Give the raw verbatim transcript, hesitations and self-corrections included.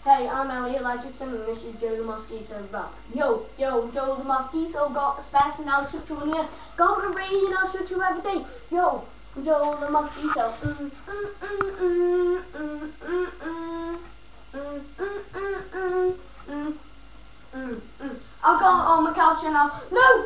Hey, I'm Elliot Ledgerton and this is Joe the Mosquito Rap. Yo, yo, Joe the Mosquito got a space and I'll shoot you in here. Got a rain, I'll shoot you every day. Yo, Joe the Mosquito. Mm, mm, mm, mm, mm, mm, mm, mm, mm, mm, mm, mm, mm, mm. I've got on my couch and I'll... No!